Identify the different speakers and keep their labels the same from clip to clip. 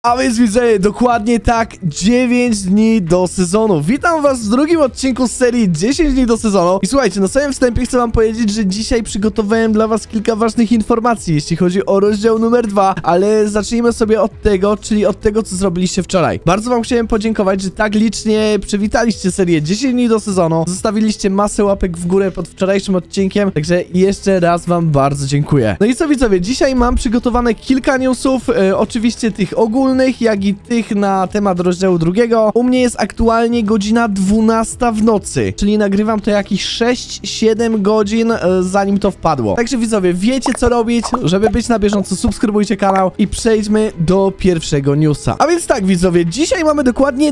Speaker 1: A więc widzę, dokładnie tak 9 dni do sezonu. Witam was w drugim odcinku z serii 10 dni do sezonu. I słuchajcie, na samym wstępie chcę wam powiedzieć, że dzisiaj przygotowałem dla was kilka ważnych informacji, jeśli chodzi o rozdział numer 2, ale zacznijmy sobie od tego, czyli od tego, co zrobiliście wczoraj. Bardzo wam chciałem podziękować, że tak licznie przywitaliście serię 10 dni do sezonu, zostawiliście masę łapek w górę pod wczorajszym odcinkiem, także jeszcze raz wam bardzo dziękuję. No i co widzowie, dzisiaj mam przygotowane kilka newsów, oczywiście tych ogólnych, jak i tych na temat rozdziału drugiego. U mnie jest aktualnie godzina 12 w nocy, czyli nagrywam to jakieś 6-7 godzin zanim to wpadło. Także widzowie, wiecie co robić, żeby być na bieżąco, subskrybujcie kanał i przejdźmy do pierwszego newsa. A więc tak widzowie, dzisiaj mamy dokładnie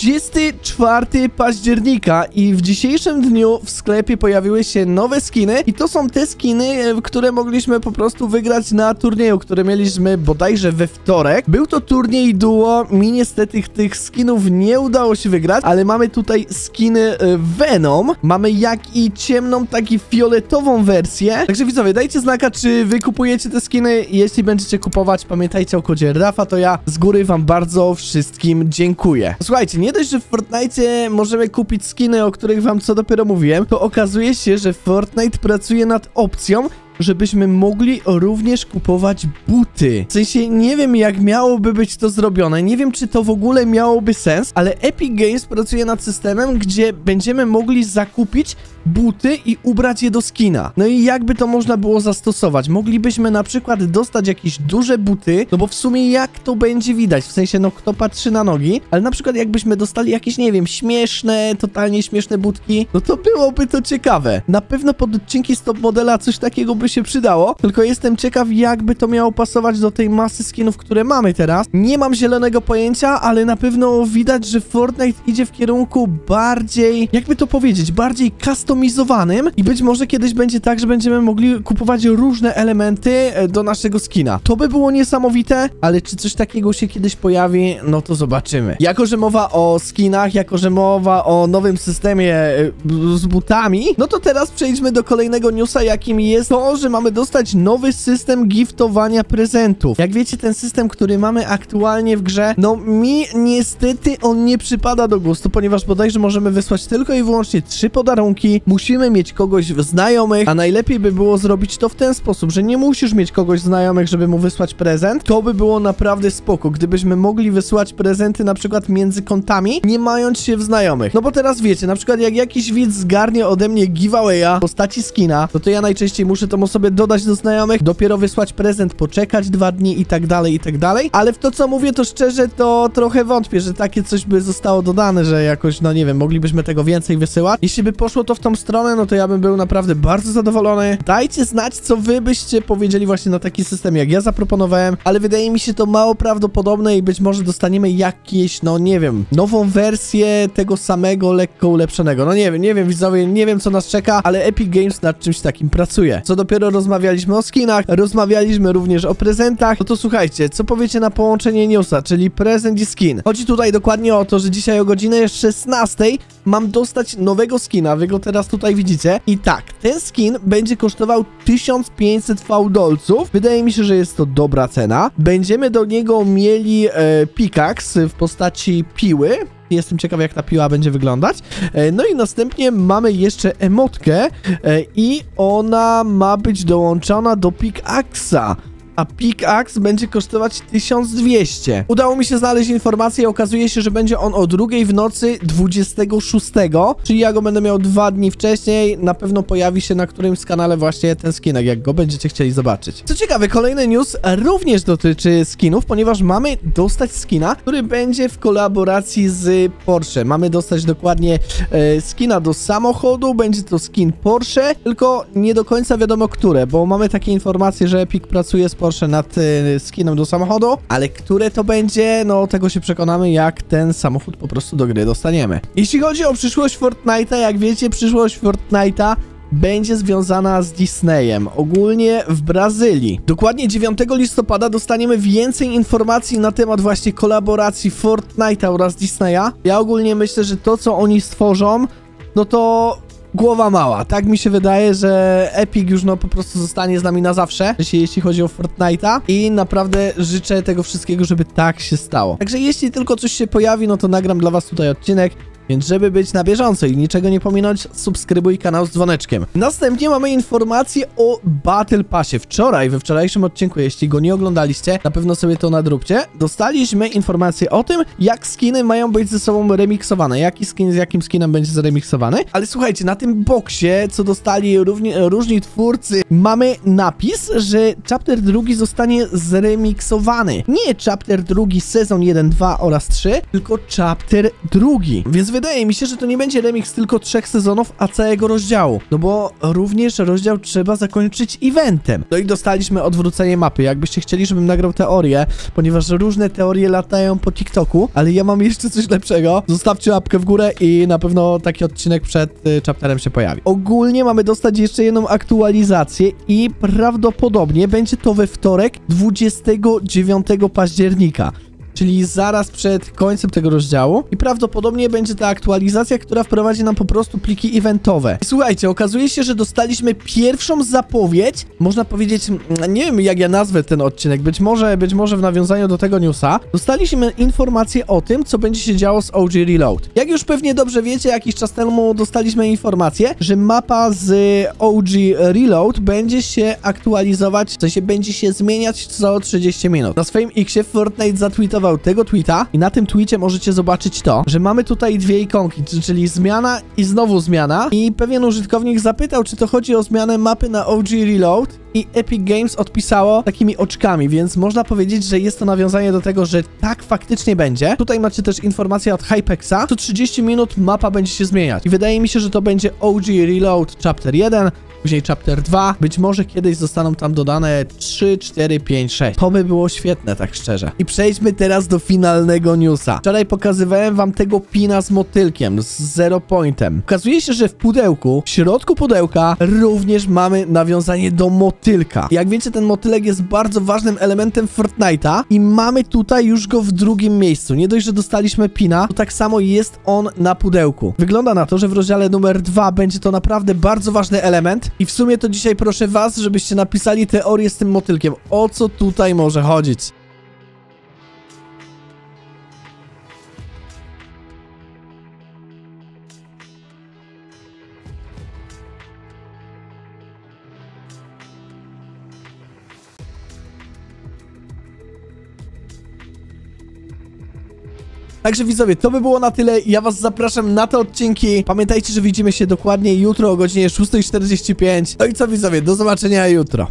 Speaker 1: 24 października i w dzisiejszym dniu w sklepie pojawiły się nowe skiny i to są te skiny, które mogliśmy po prostu wygrać na turnieju, który mieliśmy bodajże we wtorek. Był to turniej duo, mi niestety tych skinów nie udało się wygrać, ale mamy tutaj skiny Venom, mamy jak i ciemną, tak i fioletową wersję. Także widzowie, dajcie znaka, czy wy kupujecie te skiny. Jeśli będziecie kupować, pamiętajcie o kodzie Rafa, to ja z góry wam bardzo wszystkim dziękuję. Słuchajcie, nie dość, że w Fortnite możemy kupić skiny, o których wam co dopiero mówiłem, to okazuje się, że Fortnite pracuje nad opcją, żebyśmy mogli również kupować buty. W sensie nie wiem, jak miałoby być to zrobione, nie wiem, czy to w ogóle miałoby sens, ale Epic Games pracuje nad systemem, gdzie będziemy mogli zakupić buty i ubrać je do skina. No i jakby to można było zastosować? Moglibyśmy na przykład dostać jakieś duże buty, no bo w sumie jak to będzie widać? W sensie, no kto patrzy na nogi, ale na przykład jakbyśmy dostali jakieś, nie wiem, śmieszne, totalnie śmieszne butki, no to byłoby to ciekawe. Na pewno pod odcinki z top modela coś takiego by się przydało, tylko jestem ciekaw, jakby to miało pasować do tej masy skinów, które mamy teraz. Nie mam zielonego pojęcia, ale na pewno widać, że Fortnite idzie w kierunku bardziej, jakby to powiedzieć, bardziej customizowanym i być może kiedyś będzie tak, że będziemy mogli kupować różne elementy do naszego skina. To by było niesamowite, ale czy coś takiego się kiedyś pojawi, no to zobaczymy. Jako że mowa o skinach, jako że mowa o nowym systemie z butami, no to teraz przejdźmy do kolejnego newsa, jakim jest to, że mamy dostać nowy system giftowania prezentów. Jak wiecie, ten system, który mamy aktualnie w grze, no mi niestety on nie przypada do gustu, ponieważ bodajże możemy wysłać tylko i wyłącznie 3 podarunki, musimy mieć kogoś w znajomych, a najlepiej by było zrobić to w ten sposób, że nie musisz mieć kogoś znajomych, żeby mu wysłać prezent. To by było naprawdę spoko, gdybyśmy mogli wysyłać prezenty na przykład między kontami, nie mając się w znajomych. No bo teraz wiecie, na przykład jak jakiś widz zgarnie ode mnie giveawaya w postaci skina, no to ja najczęściej muszę tą osobę dodać do znajomych, dopiero wysłać prezent, poczekać 2 dni i tak dalej, ale w to co mówię, to szczerze to trochę wątpię, że takie coś by zostało dodane, że jakoś, no nie wiem, moglibyśmy tego więcej wysyłać. Jeśli by poszło to w tą stronę, no to ja bym był naprawdę bardzo zadowolony. Dajcie znać, co wy byście powiedzieli właśnie na taki system, jak ja zaproponowałem, ale wydaje mi się to mało prawdopodobne i być może dostaniemy jakieś, no nie wiem, nową wersję tego samego, lekko ulepszonego. No nie wiem widzowie, nie wiem co nas czeka, ale Epic Games nad czymś takim pracuje. Co dopiero rozmawialiśmy o skinach, rozmawialiśmy również o prezentach, no to słuchajcie, co powiecie na połączenie newsa, czyli prezent i skin. Chodzi tutaj dokładnie o to, że dzisiaj o godzinie 16 mam dostać nowego skina, wy go teraz tutaj widzicie i tak, ten skin będzie kosztował 1500 fałdolców, wydaje mi się, że jest to dobra cena. Będziemy do niego mieli pickaxe w postaci piły. Jestem ciekaw, jak ta piła będzie wyglądać. No i następnie mamy jeszcze emotkę i ona ma być dołączona do pickaxa. A pickaxe będzie kosztować 1200. Udało mi się znaleźć informację i okazuje się, że będzie on o 2 w nocy 26, czyli ja go będę miał 2 dni wcześniej. Na pewno pojawi się na którymś kanale właśnie ten skinek, jak go będziecie chcieli zobaczyć. Co ciekawe, kolejny news również dotyczy skinów, ponieważ mamy dostać skina, który będzie w kolaboracji z Porsche. Mamy dostać dokładnie skina do samochodu, będzie to skin Porsche, tylko nie do końca wiadomo które, bo mamy takie informacje, że Epic pracuje z Porsche nad skinem do samochodu, ale które to będzie, no tego się przekonamy, jak ten samochód po prostu do gry dostaniemy. Jeśli chodzi o przyszłość Fortnite'a, jak wiecie, przyszłość Fortnite'a będzie związana z Disneyem, ogólnie w Brazylii. Dokładnie 9 listopada dostaniemy więcej informacji na temat właśnie kolaboracji Fortnite'a oraz Disneya. Ja ogólnie myślę, że to, co oni stworzą, no to głowa mała. Tak mi się wydaje, że Epic już no po prostu zostanie z nami na zawsze, jeśli chodzi o Fortnite'a i naprawdę życzę tego wszystkiego, żeby tak się stało. Także jeśli tylko coś się pojawi, no to nagram dla was tutaj odcinek. Więc żeby być na bieżąco i niczego nie pominąć, subskrybuj kanał z dzwoneczkiem. Następnie mamy informację o Battle Passie. Wczoraj, we wczorajszym odcinku, jeśli go nie oglądaliście, na pewno sobie to nadróbcie, dostaliśmy informację o tym, jak skiny mają być ze sobą remiksowane. Jaki skin z jakim skinem będzie zremiksowany. Ale słuchajcie, na tym boksie, co dostali różni twórcy, mamy napis, że chapter 2 zostanie zremiksowany. Nie chapter 2 sezon 1, 2 oraz 3, tylko chapter 2. Więc wydaje mi się, że to nie będzie remix tylko 3 sezonów, a całego rozdziału. No bo również rozdział trzeba zakończyć eventem. No i dostaliśmy odwrócenie mapy. Jakbyście chcieli, żebym nagrał teorię, ponieważ różne teorie latają po TikToku, ale ja mam jeszcze coś lepszego. Zostawcie łapkę w górę i na pewno taki odcinek przed chapterem się pojawi. Ogólnie mamy dostać jeszcze jedną aktualizację i prawdopodobnie będzie to we wtorek 29 października. Czyli zaraz przed końcem tego rozdziału i prawdopodobnie będzie ta aktualizacja, która wprowadzi nam po prostu pliki eventowe. I słuchajcie, okazuje się, że dostaliśmy pierwszą zapowiedź, można powiedzieć, nie wiem jak ja nazwę ten odcinek, być może w nawiązaniu do tego newsa, dostaliśmy informację o tym, co będzie się działo z OG Reload. Jak już pewnie dobrze wiecie, jakiś czas temu dostaliśmy informację, że mapa z OG Reload będzie się aktualizować, w sensie będzie się zmieniać co 30 minut. Na swoim X-ie Fortnite zatweetował tego tweeta i na tym tweetie możecie zobaczyć to, że mamy tutaj dwie ikonki, czyli zmiana i znowu zmiana i pewien użytkownik zapytał, czy to chodzi o zmianę mapy na OG Reload i Epic Games odpisało takimi oczkami, więc można powiedzieć, że jest to nawiązanie do tego, że tak faktycznie będzie. Tutaj macie też informację od Hypexa, co 30 minut mapa będzie się zmieniać i wydaje mi się, że to będzie OG Reload Chapter 1, później Chapter 2, być może kiedyś zostaną tam dodane 3, 4, 5, 6. To by było świetne, tak szczerze. I przejdźmy teraz do finalnego newsa. Wczoraj pokazywałem wam tego pina z motylkiem, z zero pointem. Okazuje się, że w pudełku, w środku pudełka również mamy nawiązanie do motylka. Jak wiecie, ten motylek jest bardzo ważnym elementem Fortnite'a i mamy tutaj już go w drugim miejscu. Nie dość, że dostaliśmy pina, to tak samo jest on na pudełku. Wygląda na to, że w rozdziale numer 2 będzie to naprawdę bardzo ważny element. I w sumie to dzisiaj proszę was, żebyście napisali teorię z tym motylkiem. O co tutaj może chodzić? Także widzowie, to by było na tyle. Ja was zapraszam na te odcinki. Pamiętajcie, że widzimy się dokładnie jutro o godzinie 6:45. No i co widzowie, do zobaczenia jutro.